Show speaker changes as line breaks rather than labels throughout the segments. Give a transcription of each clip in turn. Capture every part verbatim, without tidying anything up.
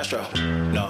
Astro, no.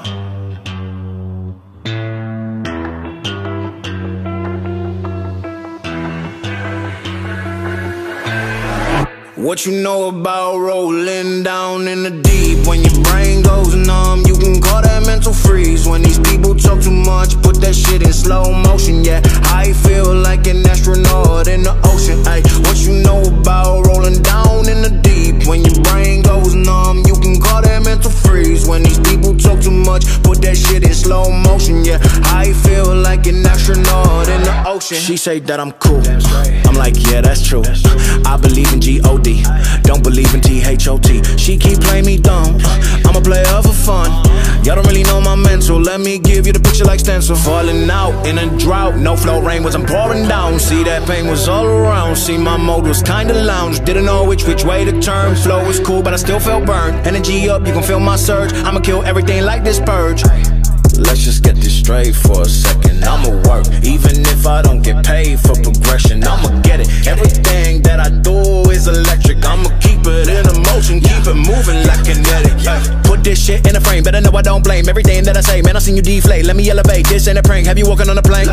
What you know about rolling down in the deep? When your brain goes numb, you can call that mental freeze. When these people talk too much, put that shit in slow motion. Yeah, I feel like an astronaut in the ocean. Ay, what you know about rolling down in the deep? When your brain goes numb, you can call that mental freeze. When these people talk too much, put that shit in slow motion. Yeah, I feel like an astronaut in the ocean. She say that I'm cool, I'm like, yeah, that's true. I believe in G O D, don't believe in T H O T. She keep playing me dumb, I'm a player for fun. Y'all don't really know my mental, let me give you the picture like stencil. Falling out in a drought, no flow, rain wasn't pouring down. See, that pain was all around, see, my mode was kinda lounge. Didn't know which which way to turn, flow was cool but I still felt burned. Energy up, you can feel my surge, I'ma kill everything like this purge. Let's just get this straight for a second. I'ma work, even if I don't get paid for progression. I'ma get it, everything that I do is electric. I'ma keep it in a motion, keep it moving like kinetic. Put this shit in a frame, better know I don't blame everything that I say. Man, I seen you deflate, let me elevate. This ain't a prank, have you walking on a plank?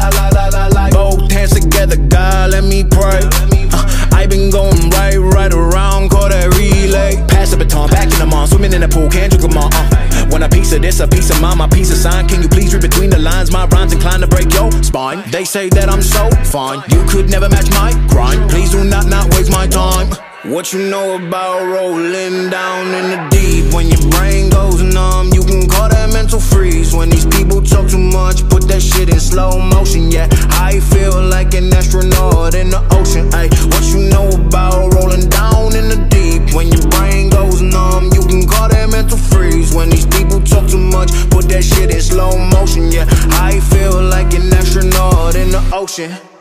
Both hands together, God, let me pray. uh, I been going right, right around, call that relay. Pass the baton, back in the mall, swimming in the pool, can't drink them all. uh. Want a piece of this, a piece of mine, my piece of sign. Can you please read between the lines? My rhymes inclined to break your spine. They say that I'm so fine, you could never match my grind. Please do not not waste my time. What you know about rolling down in the deep? When your brain goes numb, you can call that mental freeze. When these people talk too much, put that shit in slow motion. Yeah, I feel like an astronaut in the ocean. Ay, what you know about rolling down in the deep? When your brain goes numb, you can call that mental freeze. When these people talk too much, put that shit in slow motion. Yeah, I feel like an astronaut in the ocean.